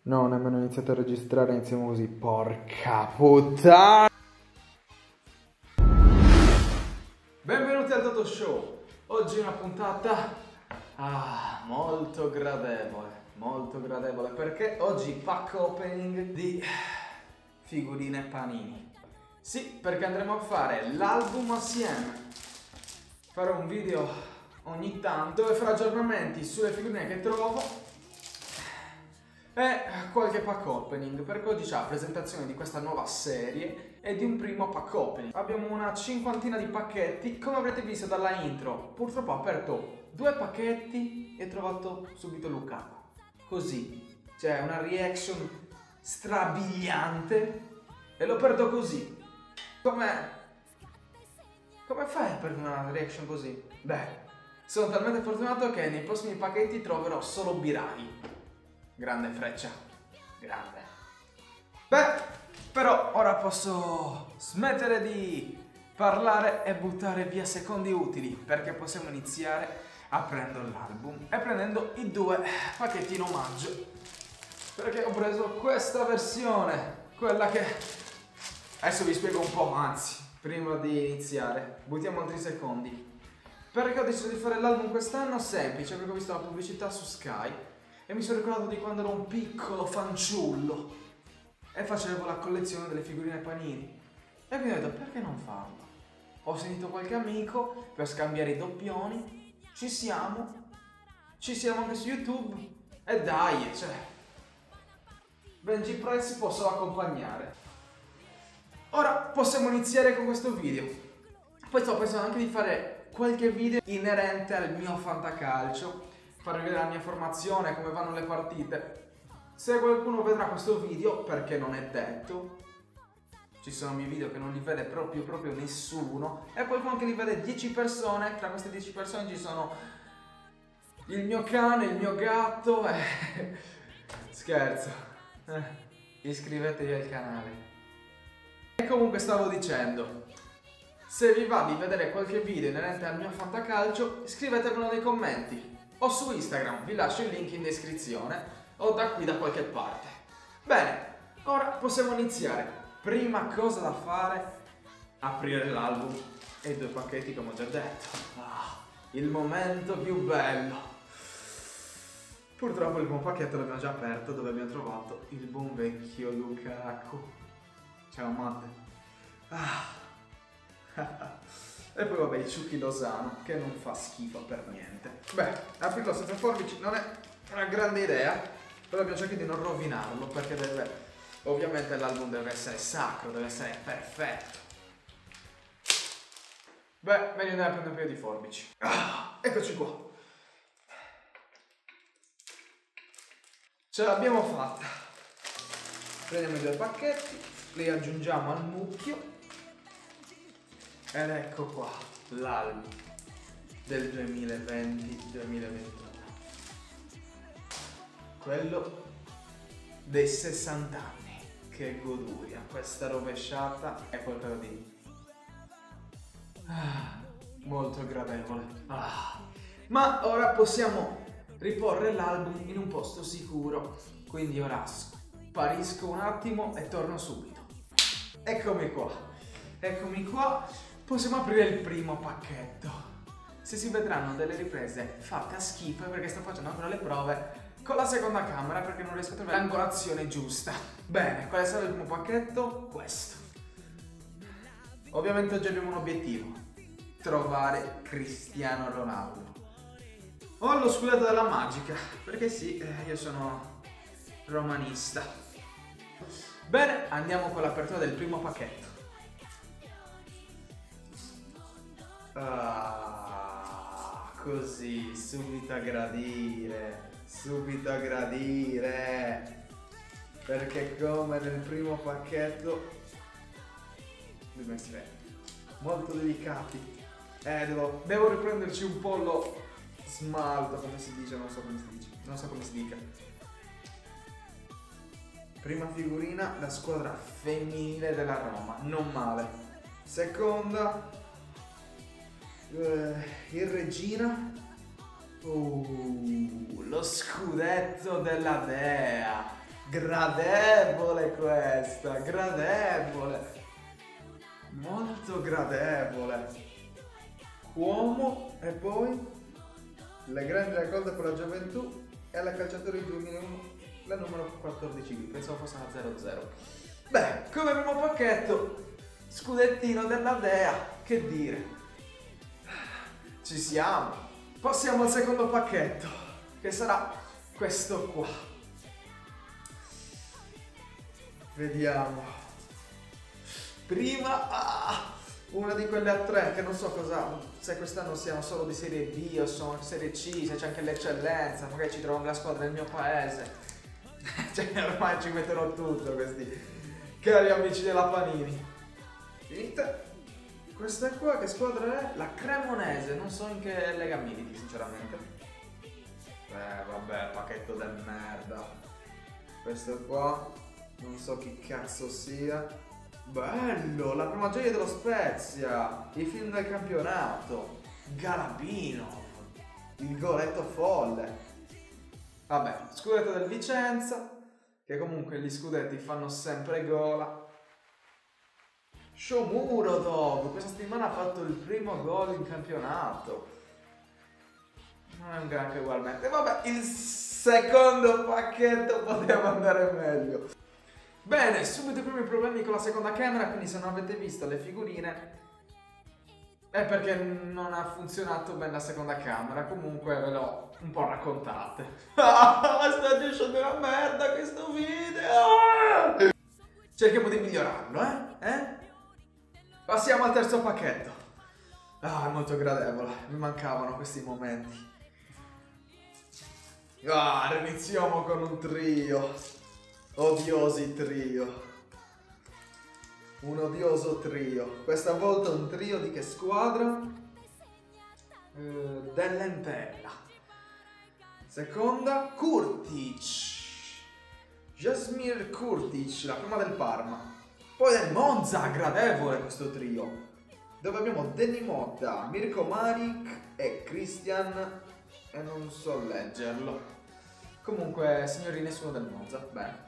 No, nemmeno iniziato a registrare, iniziamo così. Porca puttana! Benvenuti al Toto Show. Oggi una puntata molto gradevole perché oggi pack opening di figurine Panini. Sì, perché andremo a fare l'album assieme. Farò un video ogni tanto dove farò aggiornamenti sulle figurine che trovo e qualche pack opening, perché oggi c'è la presentazione di questa nuova serie e di un primo pack opening. Abbiamo una cinquantina di pacchetti, come avrete visto dalla intro. Purtroppo ho aperto 2 pacchetti e ho trovato subito Lukaku. Così, cioè una reaction strabiliante e lo perdo così. Come fai a perdere una reaction così? Beh, sono talmente fortunato che nei prossimi pacchetti troverò solo Biraghi. Grande Freccia, grande. Beh, però ora posso smettere di parlare e buttare via secondi utili, perché possiamo iniziare aprendo l'album e prendendo i 2 pacchetti in omaggio. Perché ho preso questa versione, quella che... Adesso vi spiego un po', anzi, prima di iniziare, buttiamo altri secondi. Perché ho deciso di fare l'album quest'anno? Semplice, perché ho visto la pubblicità su Sky e mi sono ricordato di quando ero un piccolo fanciullo e facevo la collezione delle figurine Panini. E quindi ho detto, perché non farlo? Ho sentito qualche amico per scambiare i doppioni, ci siamo anche su YouTube e dai, cioè, Benji Price posso accompagnare. Ora possiamo iniziare con questo video. Poi sto pensando anche di fare qualche video inerente al mio fantacalcio, farvi vedere la mia formazione, come vanno le partite. Se qualcuno vedrà questo video, perché non è detto, ci sono miei video che non li vede proprio nessuno, e qualcuno che li vede 10 persone, tra queste 10 persone ci sono il mio cane, il mio gatto, scherzo, iscrivetevi al canale. E comunque stavo dicendo, se vi va di vedere qualche video inerente al mio fantacalcio, scrivetemelo nei commenti o su Instagram, vi lascio il link in descrizione o da qui da qualche parte. Bene, ora possiamo iniziare. Prima cosa da fare, aprire l'album e i 2 pacchetti come ho già detto. Il momento più bello. Purtroppo il primo pacchetto l'abbiamo già aperto, dove abbiamo trovato il buon vecchio Lukaku. Ciao Matte. E poi vabbè il Chucky Lozano, che non fa schifo per niente. Beh, aprirlo senza forbici non è una grande idea, però abbiamo cercato di non rovinarlo, perché ovviamente l'album deve essere sacro, deve essere perfetto. Beh, meglio andare a prendere un paio di forbici. Eccoci qua. Ce l'abbiamo fatta. Prendiamo i 2 pacchetti, li aggiungiamo al mucchio. Ed ecco qua l'album del 2020-2021, quello dei 60 anni. Che goduria, questa rovesciata è qualcosa di molto gradevole. Ma ora possiamo riporre l'album in un posto sicuro, quindi ora sparisco un attimo e torno subito. Eccomi qua. Possiamo aprire il primo pacchetto. Se si vedranno delle riprese fatte a schifo è perché sto facendo ancora le prove con la seconda camera, perché non riesco a trovare l'angolazione giusta. Bene, quale sarà il primo pacchetto? Questo. Ovviamente oggi abbiamo un obiettivo: trovare Cristiano Ronaldo. Ho lo scudetto della Magica, perché sì, io sono romanista. Bene, andiamo con l'apertura del primo pacchetto. Così, subito a gradire, perché come nel primo pacchetto dobbiamo essere molto delicati. Devo riprenderci un po' lo smalto, come si dice, non so come si dica. Prima figurina, la squadra femminile della Roma, non male. Seconda, il Regina. Lo scudetto della Dea. Gradevole questa, gradevole. Molto gradevole. Uomo e poi le grandi raccolte per la gioventù e la calciatori 2001, la numero 14B, pensavo fosse una 00. Beh, come primo pacchetto, scudettino della Dea, che dire. Ci siamo. Passiamo al secondo pacchetto, che sarà questo qua. Vediamo. Prima una di quelle a tre che non so cosa, se quest'anno siano solo di serie B o sono serie C, se c'è anche l'eccellenza, magari ci trovano la squadra del mio paese. Cioè ormai ci metterò tutto questi cari amici della Panini. Finite. Questa qua che squadra è? La Cremonese, non so in che lega militi sinceramente. Vabbè, pacchetto del merda. Questo qua non so chi cazzo sia. Bello, la prima gioia dello Spezia, i film del campionato, Galabino, il goletto folle. Vabbè, scudetto del Vicenza, che comunque gli scudetti fanno sempre gola. Shomurodov, questa settimana ha fatto il primo gol in campionato. Non è un granché ugualmente. Vabbè, il secondo pacchetto poteva andare meglio. Bene, subito i primi problemi con la seconda camera, quindi se non avete visto le figurine è perché non ha funzionato bene la seconda camera, comunque ve l'ho un po' raccontate. Sta uscendo una merda questo video! Cerchiamo di migliorarlo, eh? Passiamo al terzo pacchetto. È molto gradevole, mi mancavano questi momenti. Iniziamo con un trio. Odiosi trio. Un odioso trio. Questa volta un trio di che squadra? Dell'Entella. Seconda, Kurtic. Jasmir Kurtic, la prima del Parma. Poi del Monza, gradevole questo trio. Dove abbiamo Deni Motta, Mirko Maric e Christian, e non so leggerlo. Comunque, signori, nessuno del Monza. Bene.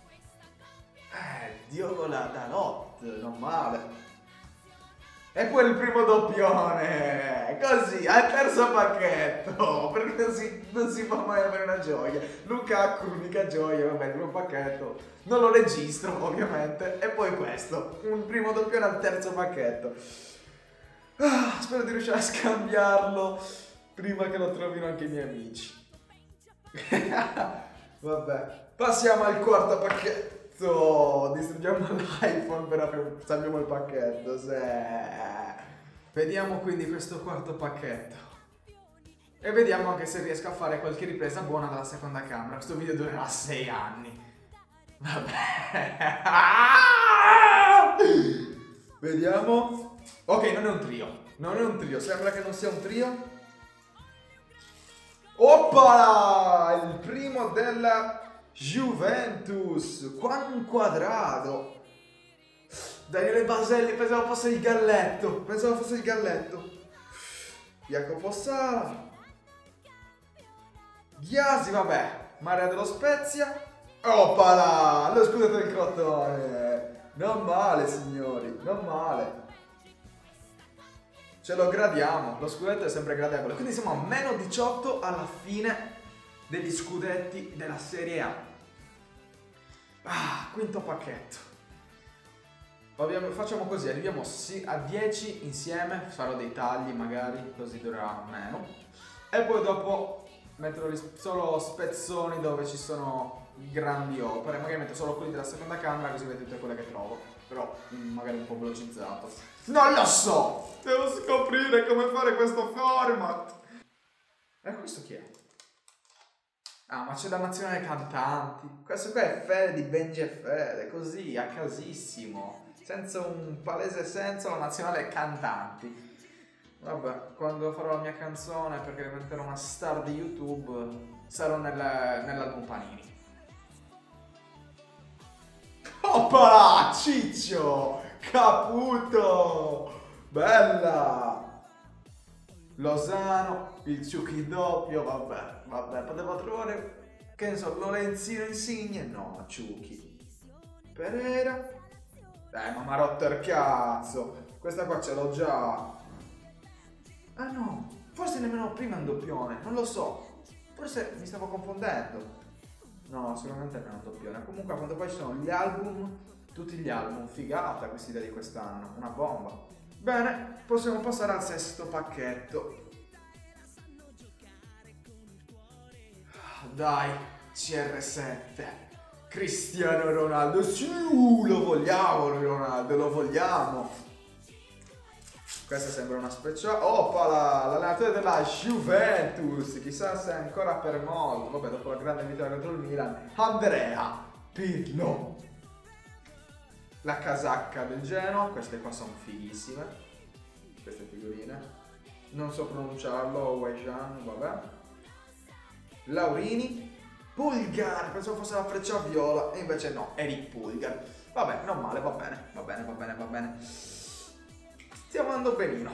Diogo Dalot, non male. E poi il primo doppione, così, al terzo pacchetto, perché non si può mai avere una gioia. Lukaku, l'unica gioia, vabbè, il primo pacchetto, non lo registro ovviamente. E poi questo, un primo doppione al terzo pacchetto. Spero di riuscire a scambiarlo prima che lo trovino anche i miei amici. Vabbè, passiamo al quarto pacchetto. Distruggiamo l'iPhone per salviamo il pacchetto. Vediamo quindi questo quarto pacchetto e vediamo anche se riesco a fare qualche ripresa buona dalla seconda camera. Questo video durerà 6 anni. Vabbè. Vediamo. Ok, non è un trio. Non è un trio, sembra che non sia un trio. Oppa! Il primo della Juventus, Juan Quadrado. Daniele Baselli, pensavo fosse il galletto. Jacopo Sala. Ghiasi, vabbè. Maria dello Spezia. Oppala! Lo scudetto del Crotone. Non male, signori, non male. Ce lo gradiamo, lo scudetto è sempre gradevole. Quindi siamo a meno 18 alla fine degli scudetti della Serie A. Quinto pacchetto. Facciamo così, arriviamo a 10 insieme, farò dei tagli magari, così durerà meno. E poi dopo metterò solo spezzoni dove ci sono grandi opere, magari metto solo quelli della seconda camera così vedete tutte quelle che trovo. Però magari un po' velocizzato. Non lo so! Devo scoprire come fare questo format. E questo chi è? Ma c'è la nazionale cantanti. Questo qua è Fede di Benji e Fede, così, a casissimo. Senza un palese senso, la nazionale cantanti. Vabbè, quando farò la mia canzone, perché diventerò una star di YouTube, sarò nell'album Panini. Oppa! Ciccio! Caputo! Bella! Lozano, il Ciuchi doppio, vabbè, potevo trovare Che ne so, Lorenzino Insigne? No, Ciuchi. Pereira. Ma m'ha rotto il cazzo. Questa qua ce l'ho già. Ah no, forse nemmeno prima un doppione, non lo so. Forse mi stavo confondendo. No, sicuramente non è un doppione. Comunque quando poi ci sono gli album, tutti gli album, figata questa idea di quest'anno, una bomba. Bene, possiamo passare al sesto pacchetto. Dai, CR7, Cristiano Ronaldo, sì, lo vogliamo Ronaldo, lo vogliamo. Questa sembra una speciale. Opala, l'allenatore della Juventus, chissà se è ancora per molto. Vabbè, dopo la grande vittoria contro il Milan, Andrea Pirlo. La casacca del Genoa, queste qua sono fighissime, queste figurine. Non so pronunciarlo, Wejan, vabbè. Laurini, Pulgar, pensavo fosse la freccia viola e invece no, Eric Pulgar. Vabbè, non male, va bene, va bene, va bene, va bene. Stiamo andando benino.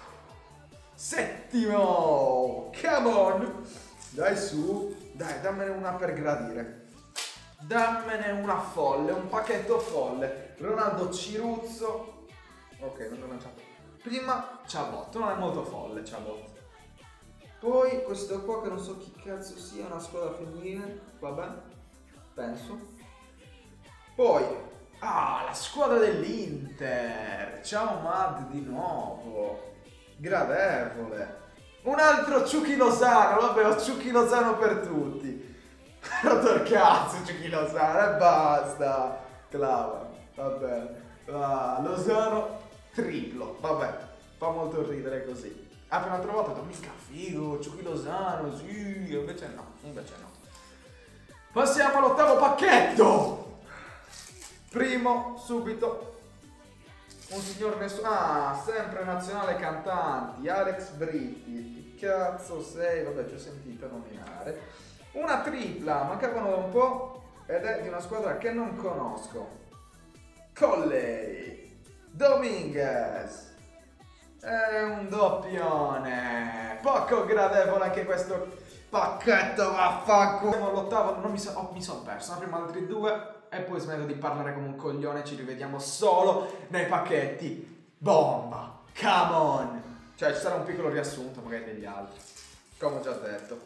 Settimo, come on. Dai su, dai, dammene una per gradire. Dammene una folle, un pacchetto folle. Ronaldo Ciruzzo. Ok, non l'ho lanciato. Prima Ciabotto, non è molto folle Ciabotto. Poi questo qua che non so chi cazzo sia, una squadra femminile, vabbè, penso. Poi, la squadra dell'Inter, ciao Mad di nuovo, gradevole. Un altro Ciuchi Lozano, vabbè, ho Ciuchi Lozano per tutti. Rotto il cazzo Ciuchi Lozano e basta. Clava, vabbè, Lozano triplo, vabbè, fa molto ridere così. Appena trovato, ho detto, mica figo, Ciuchi Lozano, sì, invece no, Passiamo all'ottavo pacchetto. Primo, subito, un signor nessuno, sempre nazionale cantanti, Alex Britti, chi cazzo sei? Vabbè, ti ho sentito nominare. Una tripla, mancavano da un po' ed è di una squadra che non conosco. Colley, Dominguez. È un doppione, poco gradevole anche questo pacchetto, vaffanculo. Siamo all'ottavo, mi sono perso, prima altri due e poi smetto di parlare come un coglione, ci rivediamo solo nei pacchetti. Bomba, come on. Cioè ci sarà un piccolo riassunto magari degli altri, come ho già detto.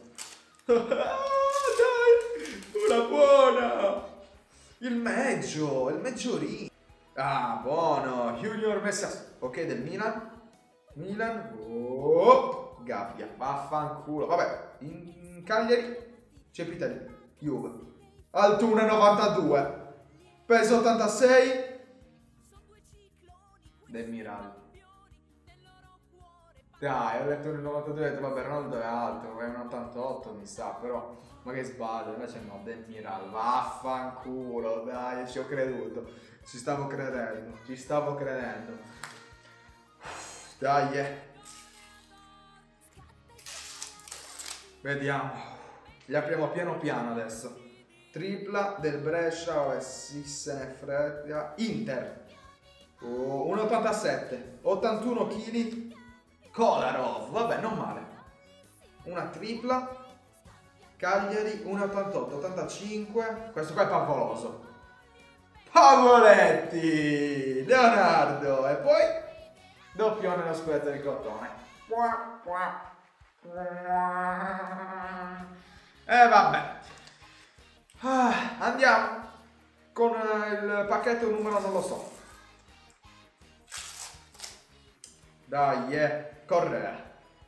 Dai, una buona. Il Maggiorino. Ah, buono, Junior Messias, ok, del Milan. Gabbia, vaffanculo. Vabbè, in Cagliari c'è Pitali, Juve. Alto 1,92, peso 86. Del Miral. Dai, ho detto 1,92, ho detto vabbè, Ronaldo è alto, è 1,88 mi sa, però magari sbaglio, invece no, Del Miral, vaffanculo, dai, ci ho creduto, ci stavo credendo. Dai, vediamo, li apriamo piano piano adesso. Tripla del Brescia, si se ne frega. Inter, 1,87, 81 kg, Kolarov, vabbè, non male. Una tripla, Cagliari, 1,88, 85, questo qua è Pavoloso. Pavoletti, Leonardo, e poi doppione lo scudetto di Crotone. E vabbè. Andiamo con il pacchetto numero non lo so. Dai, Correa.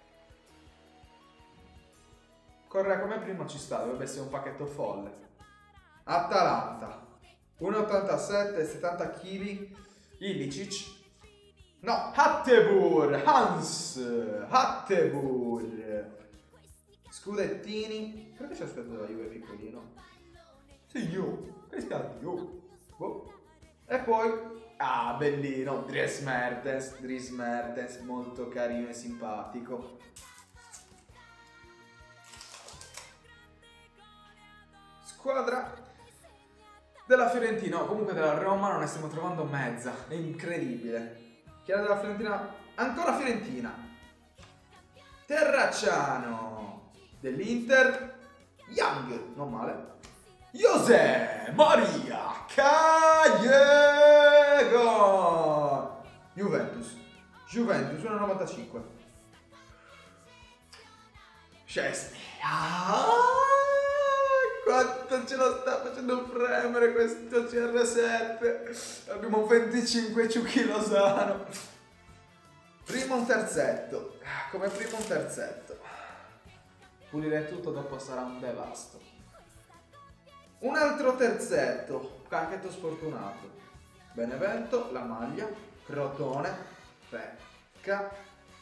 Correa come primo ci sta, dovrebbe essere un pacchetto folle. Atalanta, 1,87, 70 kg, Ilicic. No, Hans Hattebur. Scudettini. Perché c'è aspetto della Juve piccolino? Sì, io. Oh. E poi, bellino, Dries Mertens, molto carino e simpatico. Squadra della Fiorentina, o comunque della Roma, non ne stiamo trovando mezza, è incredibile. Chi era della Fiorentina? Ancora Fiorentina. Terracciano dell'Inter, Young, non male. José Maria Callejon. Juventus 1,95. Szczęsny. Quanto ce lo sta facendo premere questo CR7. Abbiamo 25 Ciuchi Lozano. Primo un terzetto. Come primo un terzetto. Pulire tutto, dopo sarà un devasto. Un altro terzetto. Pacchetto sfortunato. Benevento, la maglia. Crotone. Pecca.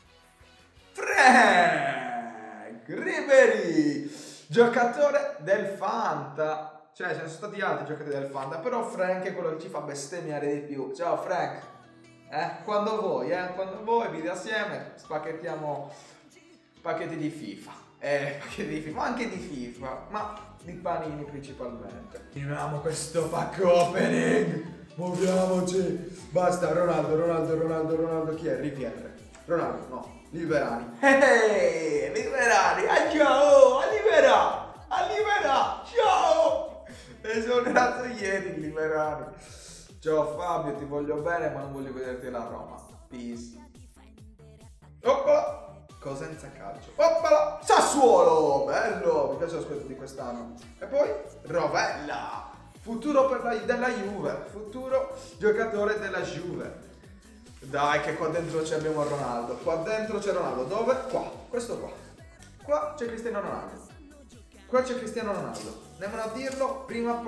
Frank Ribery, giocatore del Fanta. Cioè, ce ne sono stati altri giocatori del Fanta, però Frank è quello che ci fa bestemmiare di più. Ciao Frank. Quando vuoi, video assieme, spacchettiamo pacchetti di FIFA. Pacchetti di FIFA, ma anche di FIFA, ma di panini principalmente. Finiamo questo pack opening. Muoviamoci. Basta, Ronaldo, chi è? Ripiere. Ronaldo, no. Liberani. Liberani, ciao, Libera, ciao. Esonerato ieri il Liberani. Ciao Fabio, ti voglio bene, ma non voglio vederti la Roma. Peace. Oppala. Cosenza calcio. Oppala. Sassuolo, bello, mi piace l'aspetto di quest'anno. E poi Rovella, futuro della Juve, futuro giocatore della Juve. Dai che qua dentro abbiamo Ronaldo. Qua dentro c'è Ronaldo. Dove? Qua. Questo qua. Qua c'è Cristiano Ronaldo. Qua c'è Cristiano Ronaldo. Andiamo a dirlo. Prima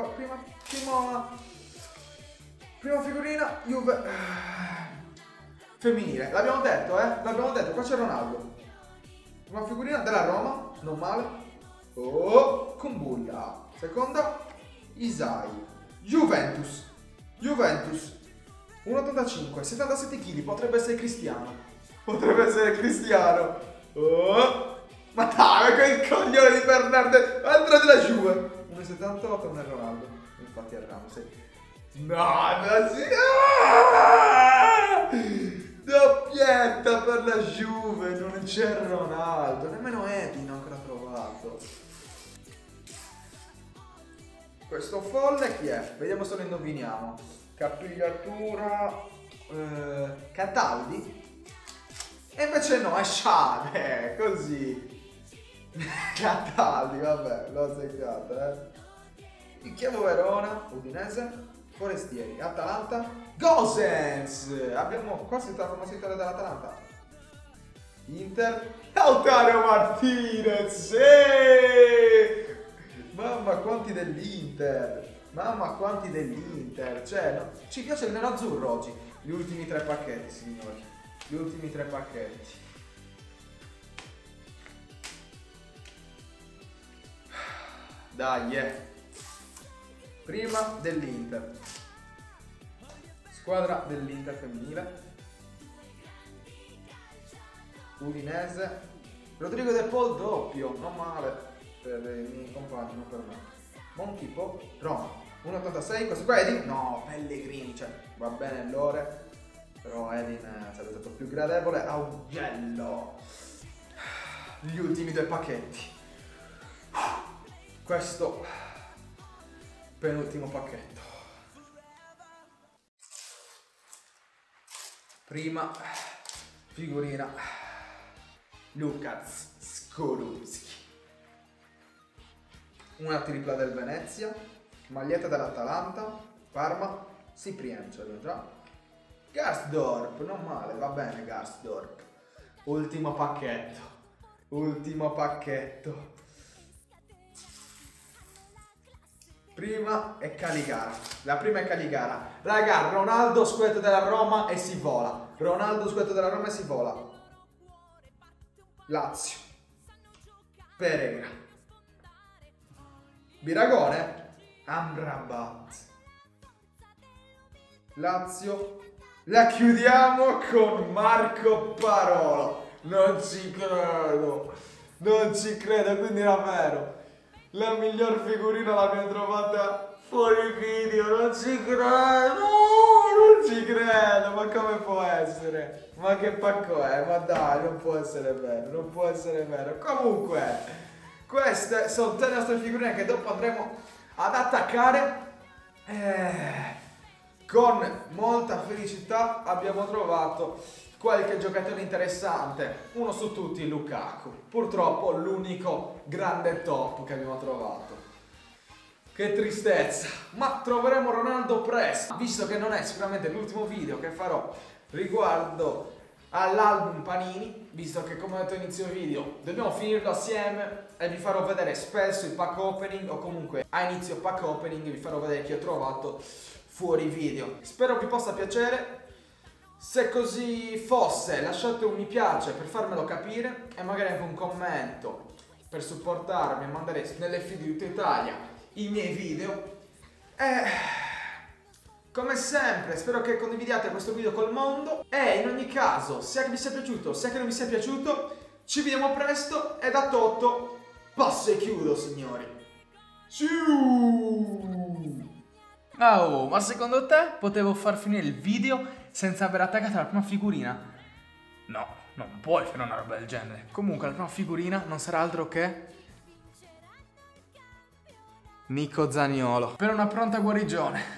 figurina Juve femminile. L'abbiamo detto, L'abbiamo detto. Qua c'è Ronaldo. Prima figurina della Roma. Non male. Oh, Kumbulla. Seconda Isai. Juventus 1,85, 77 kg, potrebbe essere Cristiano. Oh, ma dai, quel coglione di Bernardo, entra della Juve. 1,78 non è Ronaldo, infatti è Ramsey. Doppietta per la Juve, non c'è Ronaldo, nemmeno Edin ho ancora trovato. Questo folle chi è? Vediamo se lo indoviniamo. Capigliatura Cataldi? E invece no, è Xavi, così. Cataldi, vabbè, l'ho azzeccato, Il Chievo Verona, Udinese, Forestieri, Atalanta, Gosens. Abbiamo quasi una vittoria dell'Atalanta. Inter, Lautaro Martinez, sì! Mamma quanti dell'Inter, cioè no, ci piace il nero-azzurro oggi. Gli ultimi 3 pacchetti, signori, gli ultimi 3 pacchetti. Dai, prima dell'Inter, squadra dell'Inter femminile, Udinese, Rodrigo De Paul doppio, non male per i miei compagni, non per me. Monchipo, Roma, 1,86, questo qua Edin, no, Pellegrini, cioè va bene l'ore, però Edin sarebbe stato più gradevole. Augello, gli ultimi 2 pacchetti, questo penultimo pacchetto. Prima figurina Lukasz Skorupski, una tripla del Venezia, maglietta dell'Atalanta, Parma, Ciprien, ce l'ho già. Garsdorp, non male, va bene Garsdorp. Ultimo pacchetto. Prima è Caligara. La prima è Caligara. Raga, Ronaldo scudetto della Roma e si vola. Lazio. Pereira. Biragone. Amrabat. Lazio. La chiudiamo con Marco Parolo. Non ci credo, quindi davvero la miglior figurina l'abbiamo trovata fuori video, non ci credo, ma come può essere? Ma che pacco è? Ma dai, non può essere vero, queste sono tutte le nostre figurine che dopo andremo ad attaccare. Con molta felicità abbiamo trovato qualche giocatore interessante, uno su tutti Lukaku, purtroppo l'unico grande top che abbiamo trovato. Che tristezza, ma troveremo Ronaldo presto, visto che non è sicuramente l'ultimo video che farò riguardo all'album Panini, visto che come ho detto all'inizio video dobbiamo finirlo assieme e vi farò vedere spesso il pack opening, o comunque a inizio pack opening vi farò vedere che ho trovato fuori video. Spero vi possa piacere. Se così fosse, lasciate un mi piace per farmelo capire e magari anche un commento per supportarmi e mandare nelle feed di tutta Italia i miei video. Come sempre spero che condividiate questo video col mondo e in ogni caso, sia che vi sia piaciuto sia che non vi sia piaciuto, ci vediamo presto e da Totto passo e chiudo, signori. Ciao! Oh, ma secondo te potevo far finire il video senza aver attaccato la prima figurina? No, non puoi fare una roba del genere. Comunque la prima figurina non sarà altro che Nico Zaniolo, per una pronta guarigione.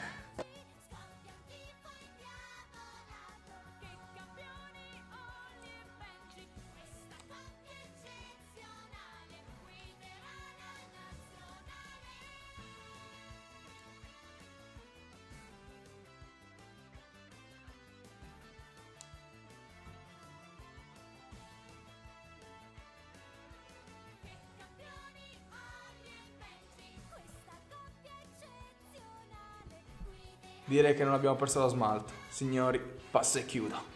Direi che non abbiamo perso lo smalto. Signori, passo e chiudo.